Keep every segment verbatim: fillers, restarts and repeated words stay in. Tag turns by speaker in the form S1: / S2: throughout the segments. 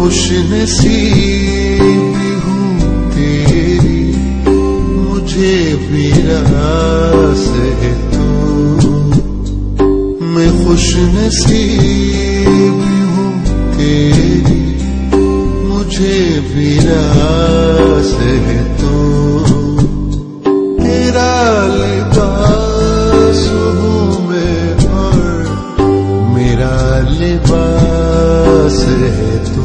S1: खुशनसीब हूँ तेरी, मुझे विरास है तू। मैं खुशनसीब हूँ तेरी, मुझे विरास है तू। तेरा लिबास हूँ मैं और मेरा लिबास है तू।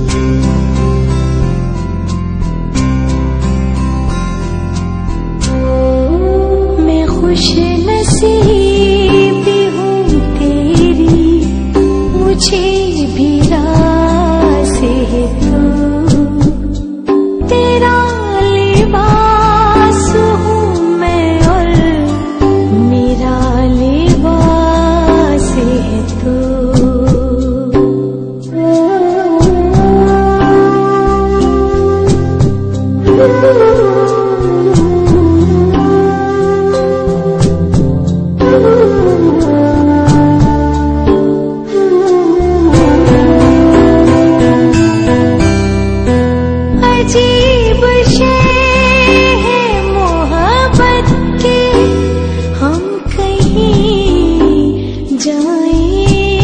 S2: मैं खुशनसीब हूँ तेरी, मुझे भी रास है तू। तेरा लिबास हूँ मैं और मेरा लिबास है तू। अजीब शय है मोहब्बत के, हम कहीं जाएं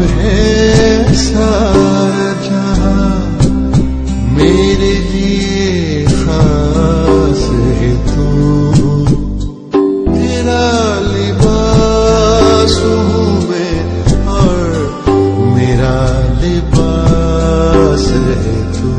S1: है सारा जहां मेरे लिए खास है तू। तेरा लिबास हूँ मैं और मेरा लिबास है तू।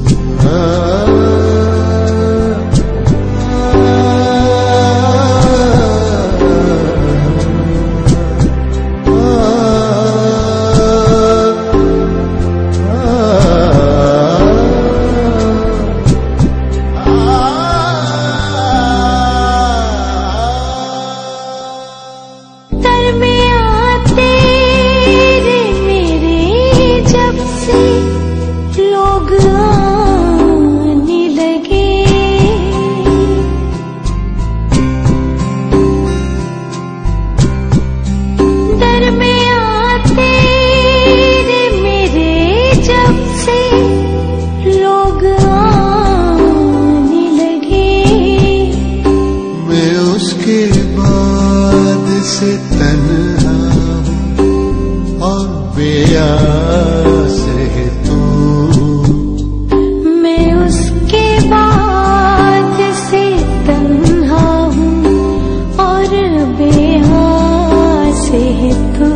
S1: उसके बाद से तन्हा और बेआस है तू।
S2: मैं उसके बाद से तन्हा हूँ और बेआस है तू।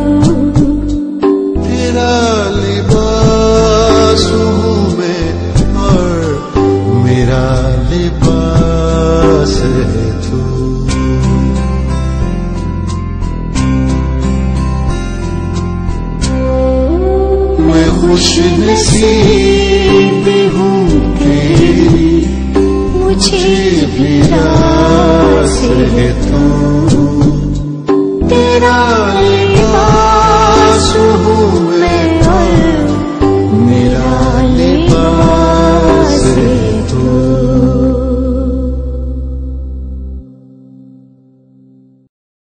S1: तेरा लिबास हूँ मैं और मेरा लिबास है तू। मैं खुश नसीब हूँ तेरी, मुझे भी रास है तू। तेरा